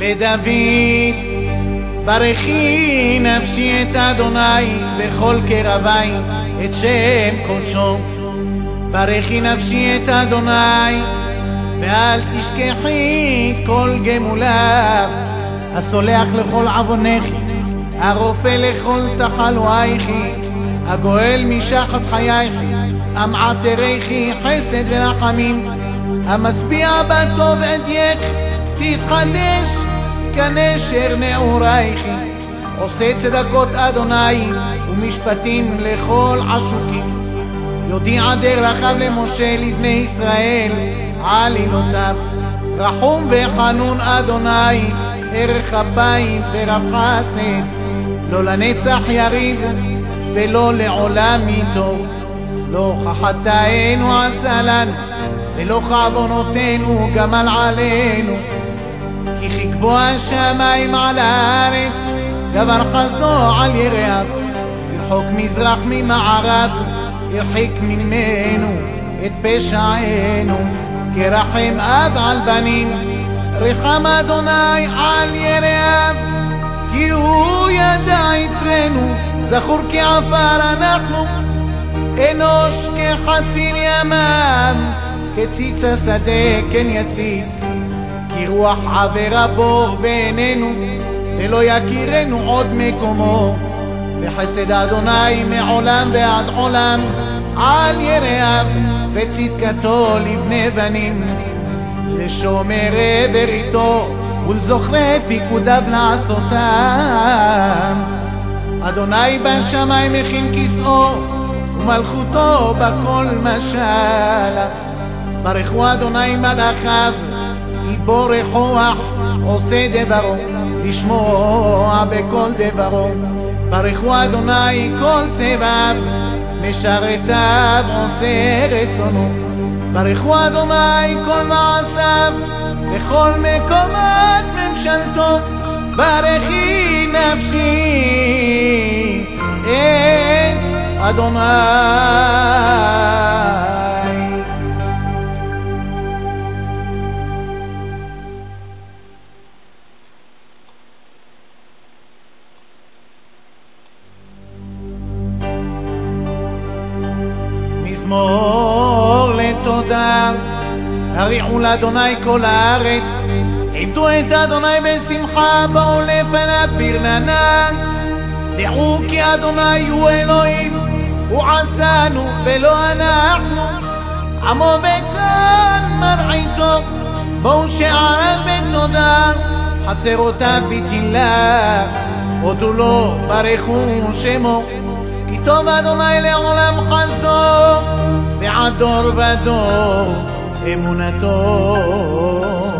לדוד ברכי נפשי את אדוני בכל קרבי את שם קודשו. ברכי נפשי את אדוני ואל תשכחי כל גמוליו, הסולח לכל עוונך, הרופא לכל תחלואייך, הגואל משחת חייך, המעטריך חסד ורחמים, המשביע בטוב אדייך, תתחדש כנשר נעורייך, עושה צדקות אדוני ומשפטים לכל עשוקים, יודיע דרכיו למשה לבני ישראל עלילותיו. רחום וחנון אדוני, ערך אפיים ורב חסד, לא לנצח יריב ולא לעולם איתו. לא חטאינו עשה לנו ולא כעוונותינו גמל עלינו, כי גבוה השמיים על הארץ גבר חסדו על יראיו. ירחוק מזרח ממערב, ירחיק ממנו את פשענו. כרחם אב על בנים, רחם אדוני על יראיו, כי הוא ידע יצרנו, זכור כעפר אנחנו, אנוש כחציר ימם, כציץ השדה כן יציץ, כי רוח עבר בור בעינינו, ולא יכירנו עוד מקומו. וחסד אדוני מעולם ועד עולם על יראיו, וצדקתו לבני בנים, לשומרי בריתו ולזוכרי פיקודיו לעשותם. אדוני בשמיים מכין כיסאו ומלכותו בכל משלה. ברכו אדוני מלאכיו, גיבור רוח עושה דברו, לשמוע בכל דברו. ברכו אדוני כל צבאיו, משרתיו עושה רצונו. ברכו אדוני כל מעשיו, בכל מקומות ממשלתו. ברכי נפשי את אדוני. מזמור לתודה, הריעו לאדוני כל הארץ, עבדו את אדוני בשמחה, באו לפניו ברננה. דעו כי אדוני הוא אלוהים, הוא עשנו ולא אנחנו, עמו בצאן מרעיתו. בואו שעריו בתודה, חצרותיו בתהילה, הודו לו ברכו שמו, כי טוב אדוני לעולם חסדו, ועד דור ודור אמונתו.